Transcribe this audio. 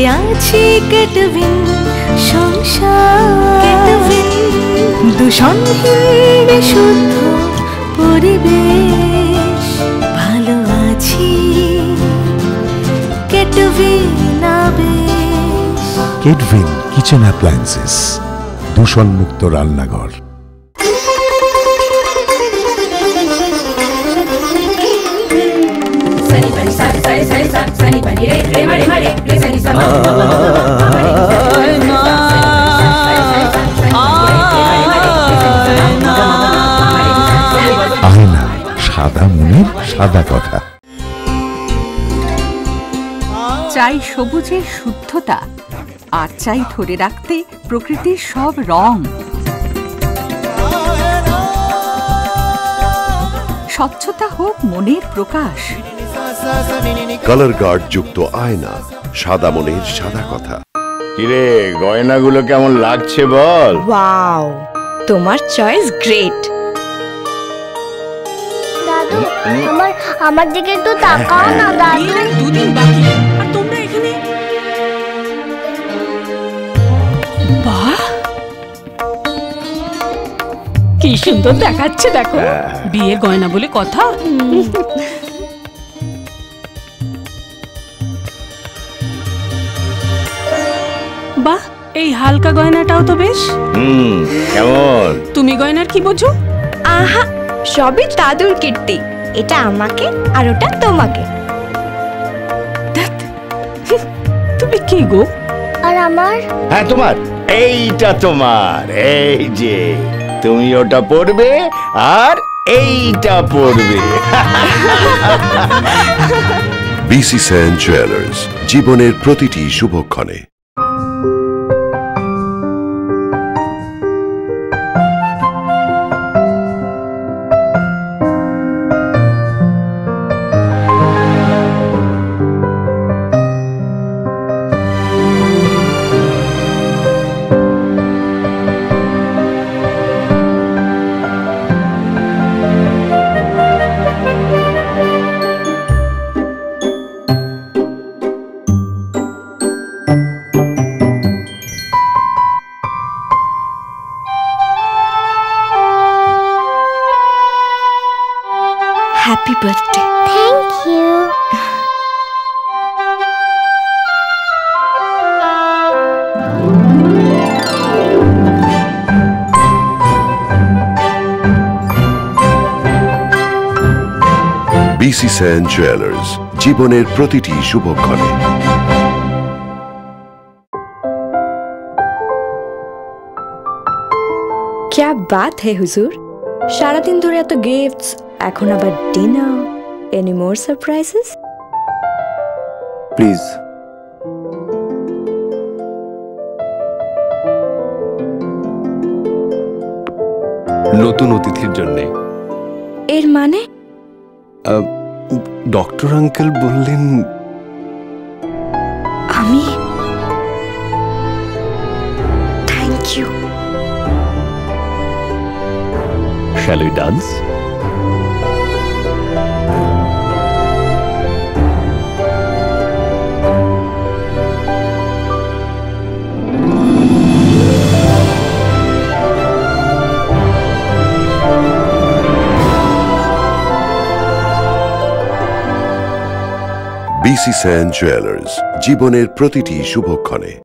আছে কেটভিন সংসার, দূষণহীন বিশুদ্ধ পরিবেশ, ভালো আছি কেটভিন আবেশ। কেটভিন কিচেন অ্যাপ্লায়েন্সেস, দূষণমুক্ত রান্নাঘর। আয়না, সাদা মনের সাদা কথা। চাই সবুজের শুদ্ধতা, আর চাই ধরে রাখতে প্রকৃতির সব রং। স্বচ্ছতা হোক মনের প্রকাশ। কালার গার্ড যুক্ত আয়না, সাদা মনের সাদা কথা। কিরে, গয়নাগুলো কেমন লাগছে বল? ওয়াও, তোমার চয়েস গ্রেট। দাদু, আমার দিকে একটু তাকাও না দাদু। দুদিন বাকি আর তোমরা এখানে। বাহ, কি সুন্দর দেখাচ্ছে দেখো। বিয়ের গয়না বলে কথা। বাহ, এই হালকা গয়নাটাও তো বেশ। কেমন? তুমি গয়নার কি বোঝো? আহা, সবই দাদুর কীর্তি। এটা আমাকে আর ওটা তোমাকে। তুমি কি গো? আর আমার? হ্যাঁ, তোমার। এইটা তোমার। এই যে তুমি ওটা পরবে আর এইটা পরবে। বিসি স্যান্ড জুয়েলার্স, জীবনের প্রতিটি শুভক্ষণে। Happy birthday. Thank you. BC sand jewellers, জীবনের প্রতিটি শুভক্ষণে। क्या बात है हुजूर, সারাদিন ধরে এত গিফটস, এখন আবার dinner. Any more surprises? Please. নতুন অতিথির জন্যে। এর মানে? ডক্টর আঙ্কেল বললেন আমি। Thank you. Shall we dance? BC sand jewellers, জীবনের প্রতিটি শুভক্ষণে।